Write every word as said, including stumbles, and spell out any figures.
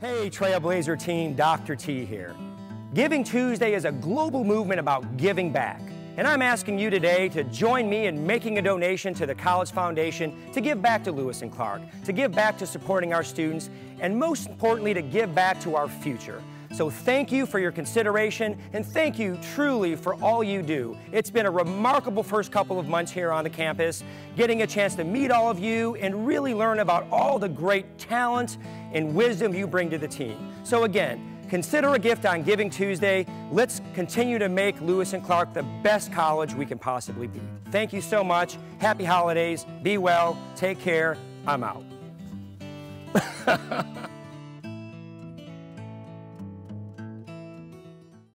Hey Trailblazer team, Doctor T here. Giving Tuesday is a global movement about giving back. And I'm asking you today to join me in making a donation to the College Foundation to give back to Lewis and Clark, to give back to supporting our students, and most importantly, to give back to our future. So thank you for your consideration, and thank you truly for all you do. It's been a remarkable first couple of months here on the campus, getting a chance to meet all of you and really learn about all the great talent and wisdom you bring to the team. So again, consider a gift on Giving Tuesday. Let's continue to make Lewis and Clark the best college we can possibly be. Thank you so much. Happy holidays. Be well. Take care. I'm out.